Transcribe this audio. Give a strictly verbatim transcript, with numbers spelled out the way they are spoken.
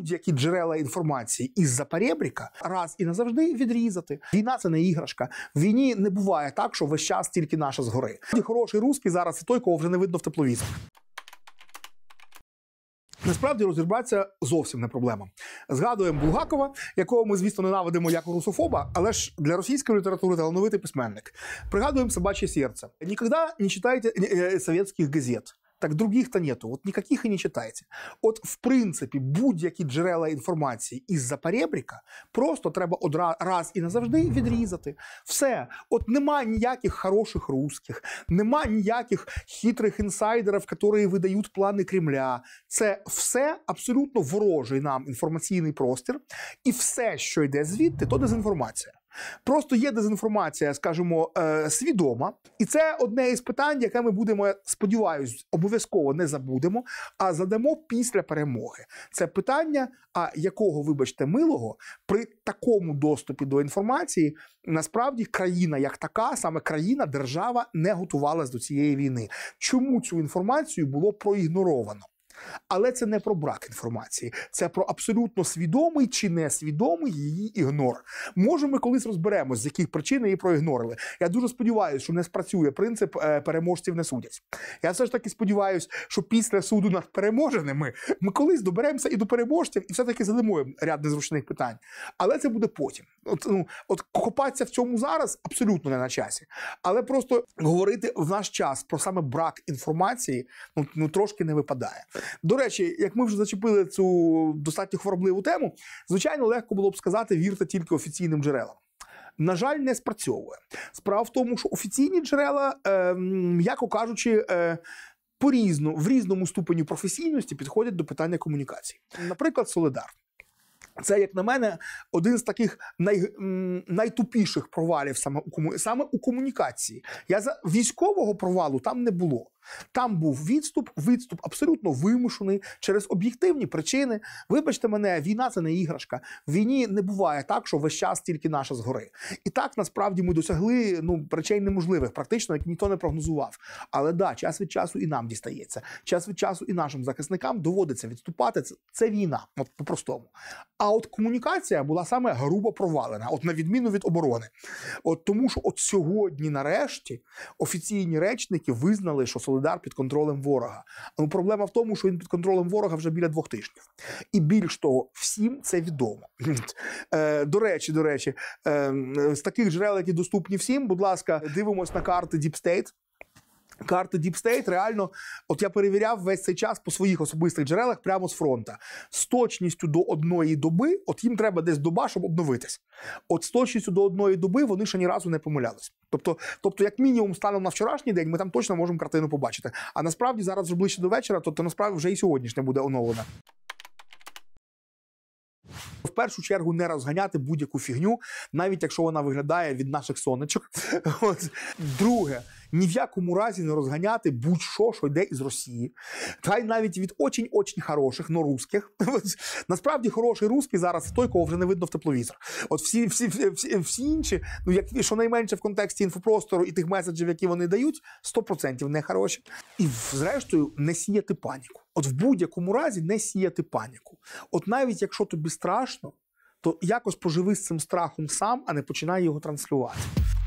будь-які джерела інформації із-за перебріка раз і назавжди відрізати. Війна – це не іграшка. В війні не буває так, що весь час тільки наша згори. Хороший русський зараз – це той, кого вже не видно в тепловізорах. Насправді розібратися зовсім не проблема. Згадуємо Булгакова, якого ми, звісно, ненавидимо як русофоба, але ж для російської літератури талановитий письменник. Пригадуємо «Собачье сердце». Никогда не читайте советских газет. Так других-то нету, от никаких і не читайте. От, в принципі, будь-які джерела інформації із-за перебріка просто треба одра... раз і назавжди відрізати. Все. От нема ніяких хороших русських, нема ніяких хитрих інсайдерів, які видають плани Кремля. Це все абсолютно ворожий нам інформаційний простір, і все, що йде звідти, то дезінформація. Просто є дезінформація, скажімо, е, свідома. І це одне із питань, яке ми будемо, сподіваюсь, обов'язково не забудемо, а задамо після перемоги. Це питання, а якого, вибачте, милого, при такому доступі до інформації, насправді, країна як така, саме країна, держава, не готувалась до цієї війни. Чому цю інформацію було проігноровано? Але це не про брак інформації, це про абсолютно свідомий чи несвідомий її ігнор. Може, ми колись розберемось, з яких причин її проігнорили. Я дуже сподіваюся, що не спрацює принцип е, переможців не судять. Я все ж таки сподіваюся, що після суду над переможеними ми колись доберемося і до переможців, і все-таки задамо ряд незручних питань. Але це буде потім. От, ну, от копатися в цьому зараз абсолютно не на часі. Але просто говорити в наш час про саме брак інформації, ну, ну трошки не випадає. До речі, як ми вже зачепили цю достатньо хворобливу тему, звичайно, легко було б сказати, вірте тільки офіційним джерелам. На жаль, не спрацьовує. Справа в тому, що офіційні джерела, е, м'яко кажучи, е, по-різно, в різному ступені професійності підходять до питання комунікації. Наприклад, Солидар. Це, як на мене, один з таких най, найтупіших провалів саме у, саме у комунікації. Я за військового провалу там не було. Там був відступ, відступ абсолютно вимушений через об'єктивні причини. Вибачте мене, війна – це не іграшка. В війні не буває так, що весь час тільки наша згори. І так, насправді, ми досягли ну, речей неможливих, практично, як ніхто не прогнозував. Але да, час від часу і нам дістається. Час від часу і нашим захисникам доводиться відступати. Це, це війна, от по-простому. А от комунікація була саме грубо провалена, от на відміну від оборони. От тому, що от сьогодні, нарешті, офіційні речники визнали, що Солидар під контролем ворога. Ну, проблема в тому, що він під контролем ворога вже біля двох тижнів. І більш того, всім це відомо. Е, до речі, до речі, е, з таких джерел, які доступні всім, будь ласка, дивимось на карти Deep State. Карти Deep State реально, от я перевіряв весь цей час по своїх особистих джерелах прямо з фронта. З точністю до одної доби, от їм треба десь доба, щоб обновитись. От з точністю до одної доби вони ще ні разу не помилялись. Тобто, тобто як мінімум, станом на вчорашній день, ми там точно можемо картину побачити. А насправді зараз вже ближче до вечора, то, то насправді вже і сьогоднішня буде оновлена. В першу чергу не розганяти будь-яку фігню, навіть якщо вона виглядає від наших сонечок. От. Друге, ні в якому разі не розганяти будь-що, що йде із Росії. Та й навіть від очень-очень хороших, но русських. От. Насправді хороший русський зараз той, кого вже не видно в тепловізор. От всі, всі, всі, всі інші, ну, як, щонайменше в контексті інфопростору і тих меседжів, які вони дають, сто відсотків не хороші. І, зрештою, не сіяти паніку. От в будь-якому разі не сіяти паніку. От навіть якщо тобі страшно, то якось поживи з цим страхом сам, а не починай його транслювати.